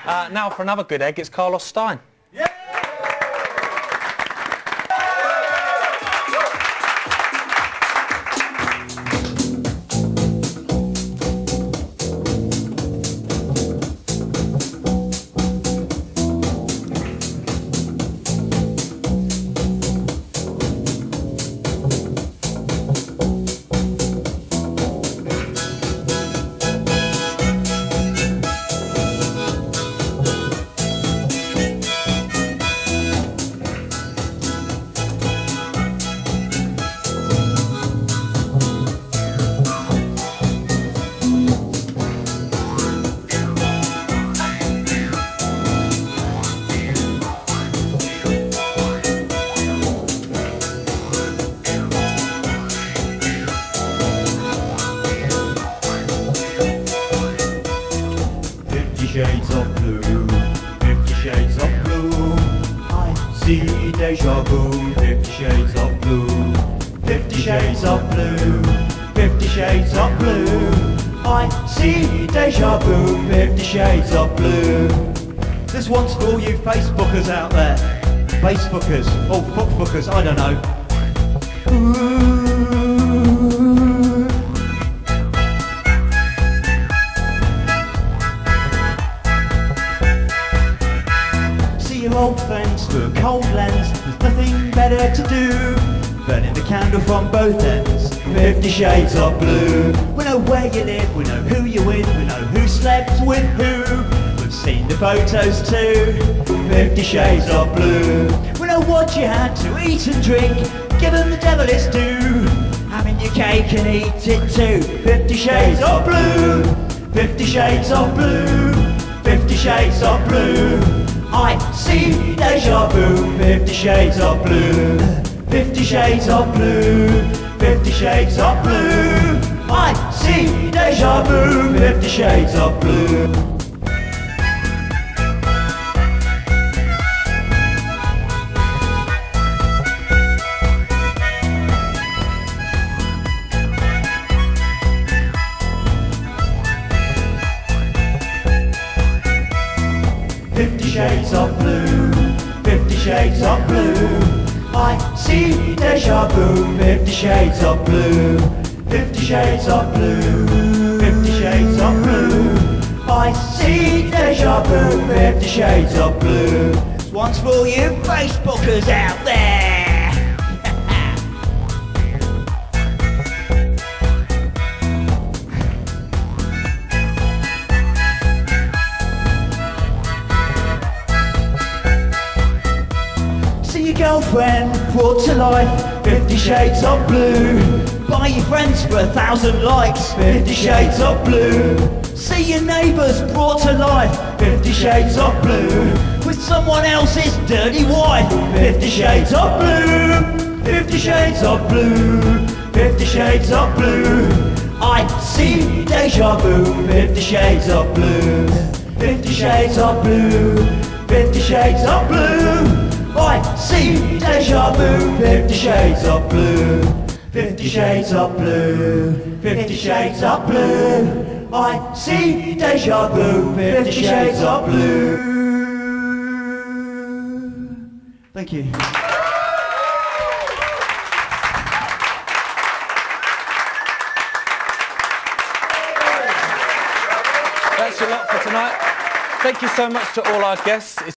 Now for another good egg, it's Carlos Stein. Yeah! 50 shades of blue, 50 shades of blue. I see deja vu, 50 shades of blue, 50 shades of blue, 50 shades of blue. I see deja vu, 50 shades of blue. This one's for all you Facebookers out there. Facebookers, or fuckbookers, I don't know. Ooh. Old friends through a cold lens, there's nothing better to do. Burning the candle from both ends, 50 shades of blue. We know where you live, we know who you're with, we know who slept with who. We've seen the photos too, 50 shades of blue. We know what you had to eat and drink, given the devil is due. Having your cake and eat it too, 50 shades of blue, 50 shades of blue, 50 shades of blue. I see deja vu, 50 shades of blue, 50 shades of blue, 50 shades of blue. I see deja vu, 50 shades of blue. Shades of blue, 50 shades of blue. I see deja vu, 50 shades of blue, 50 shades of blue, 50 shades of blue. I see deja vu, 50 shades of blue. This one's for all you Facebookers out there. Girlfriend brought to life, 50 shades of blue. Buy your friends for 1,000 likes, 50 shades of blue. See your neighbours brought to life, 50 shades of blue. With someone else's dirty wife, 50 shades of blue, 50 shades of blue, 50 shades of blue. I see deja vu, 50 shades of blue, 50 shades of blue, 50 shades of blue. I see deja vu, 50 shades of blue, 50 shades of blue, 50 shades of blue. I see deja vu, 50 shades of blue. Thank you. That's a lot for tonight. Thank you so much to all our guests.